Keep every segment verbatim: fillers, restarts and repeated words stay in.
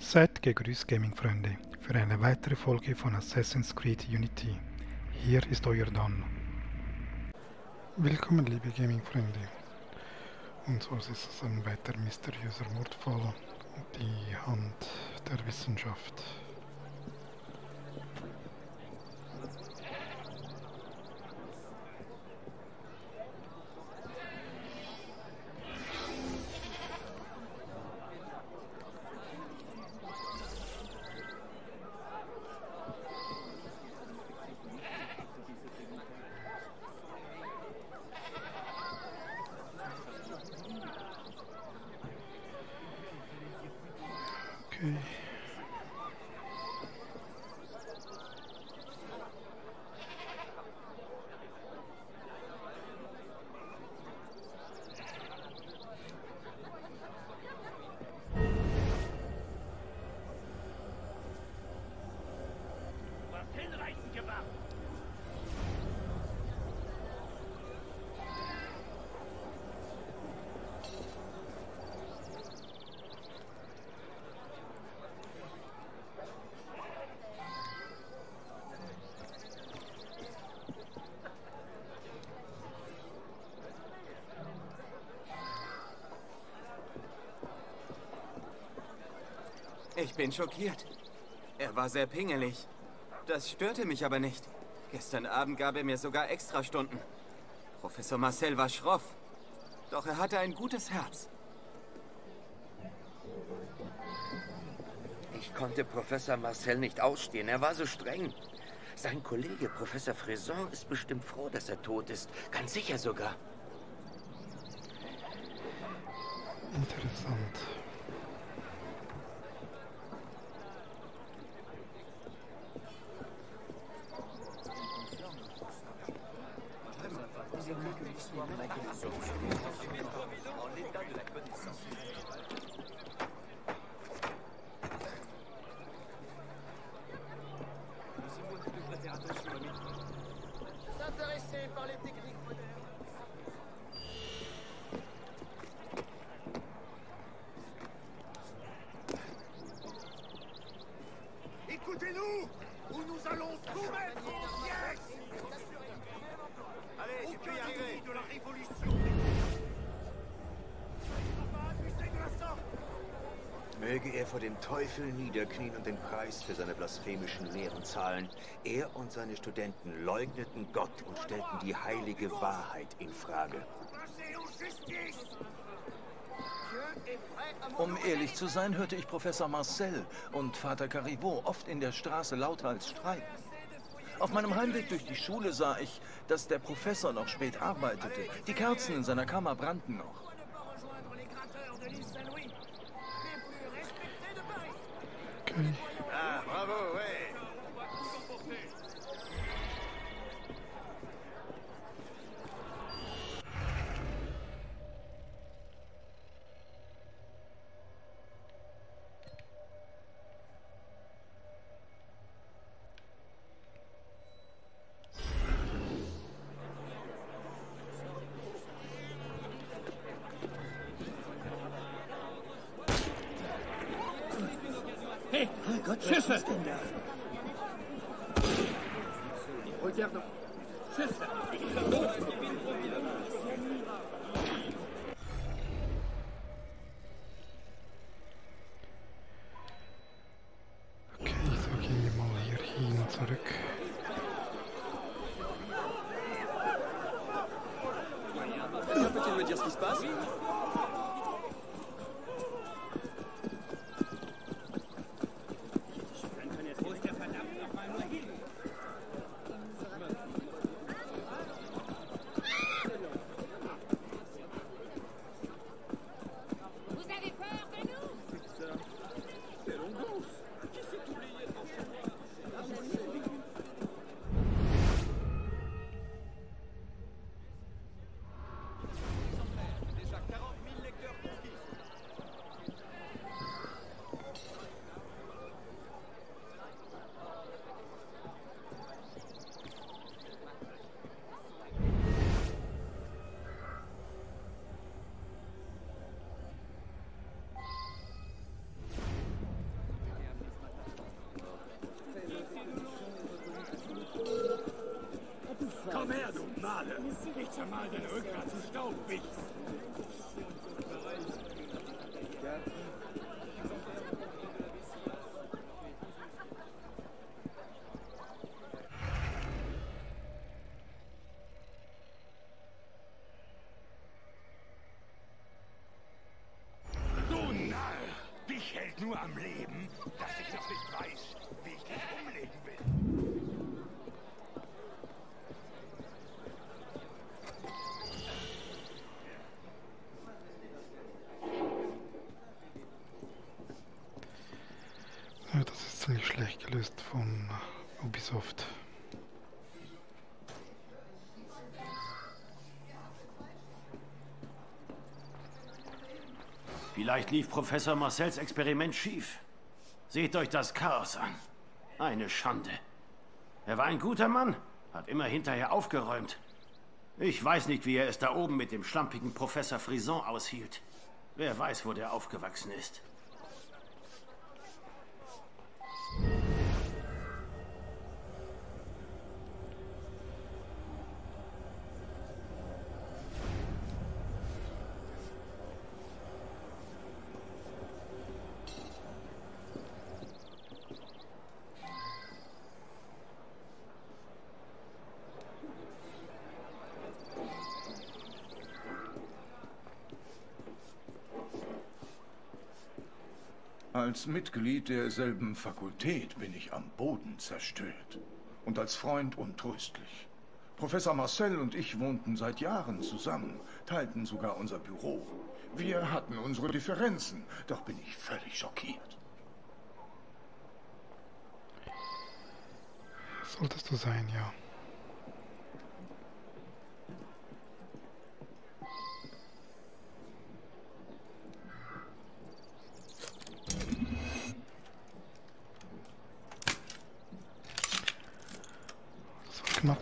Seid gegrüßt, Gaming-Freunde, für eine weitere Folge von Assassin's Creed Unity. Hier ist euer Don. Willkommen, liebe Gaming-Freunde. Und so ist es ein weiter mysteriöser Mordfall, die Hand der Wissenschaft. Okay. Ich bin schockiert. Er war sehr pingelig. Das störte mich aber nicht. Gestern Abend gab er mir sogar Extrastunden. Professor Marcel war schroff. Doch er hatte ein gutes Herz. Ich konnte Professor Marcel nicht ausstehen. Er war so streng. Sein Kollege, Professor Frison, ist bestimmt froh, dass er tot ist. Ganz sicher sogar. Interessant. S'intéresser par les techniques modernes. Écoutez-nous, ou nous allons tout mettre en pièces. Allez, tu peux y arriver. De la révolution. Möge er vor dem Teufel niederknien und den Preis für seine blasphemischen Lehren zahlen. Er und seine Studenten leugneten Gott und stellten die heilige Wahrheit in Frage. Um ehrlich zu sein, hörte ich Professor Marcel und Vater Carivaux oft in der Straße lauter als streiten. Auf meinem Heimweg durch die Schule sah ich, dass der Professor noch spät arbeitete. Die Kerzen in seiner Kammer brannten noch. Okay. Ah, bravo, ouais. Hey, Gott, Schiffe! Regarde. Schiffe! Okay, so gehen wir mal hier hin und zurück. Peux-tu me dire ce qui se passe? Vous avez peur de nous? Déjà quarante mille lecteurs mal dein Rückgrat zu Staub wicht. Du Narr! Dich hält nur am Leben, dass ich noch nicht weiß, wie ich dich umlegen will. Ja, das ist ziemlich schlecht gelöst von Ubisoft. Vielleicht lief Professor Marcells Experiment schief. Seht euch das Chaos an. Eine Schande. Er war ein guter Mann, hat immer hinterher aufgeräumt. Ich weiß nicht, wie er es da oben mit dem schlampigen Professor Frison aushielt. Wer weiß, wo der aufgewachsen ist. Als Mitglied derselben Fakultät bin ich am Boden zerstört. Und als Freund untröstlich. Professor Marcel und ich wohnten seit Jahren zusammen, teilten sogar unser Büro. Wir hatten unsere Differenzen, doch bin ich völlig schockiert. Solltest du sein, ja. Knapp.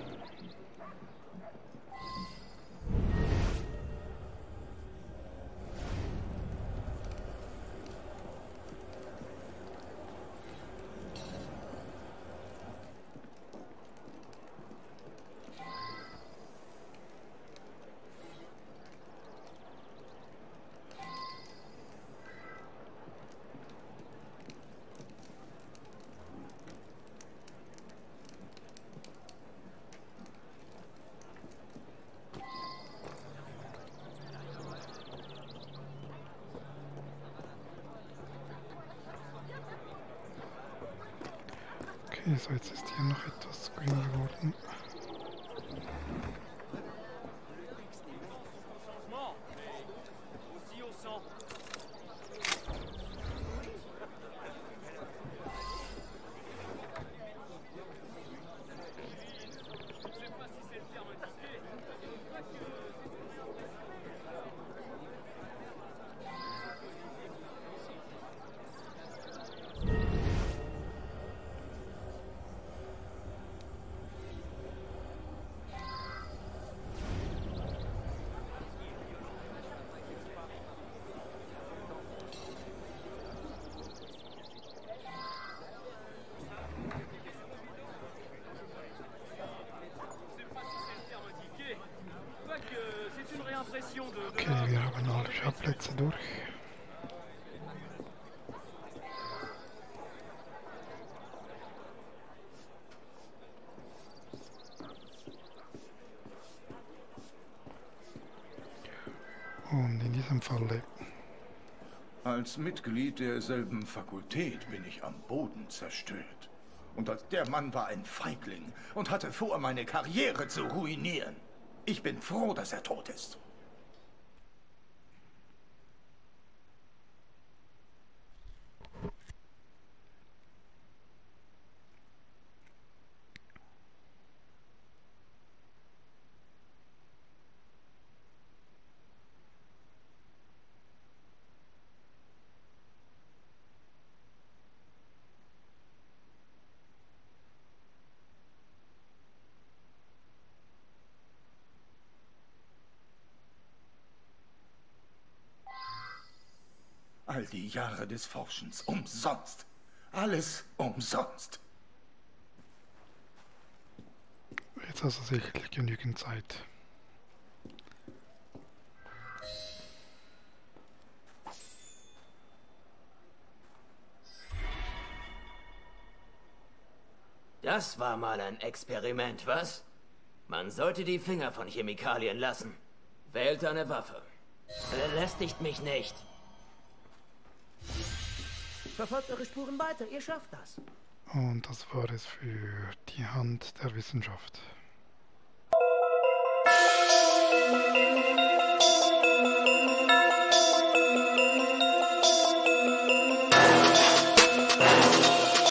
Okay, so jetzt ist hier noch etwas grün geworden. Okay, wir haben alle Schauplätze durch. Und in diesem Falle... Als Mitglied derselben Fakultät bin ich am Boden zerstört. Und als der Mann war ein Feigling und hatte vor, meine Karriere zu ruinieren. Ich bin froh, dass er tot ist. All die Jahre des Forschens umsonst. Alles umsonst. Jetzt hast du sicherlich genügend Zeit. Das war mal ein Experiment, was? Man sollte die Finger von Chemikalien lassen. Wählt eine Waffe. Belästigt mich nicht. Verfolgt eure Spuren weiter, ihr schafft das. Und das war es für die Hand der Wissenschaft.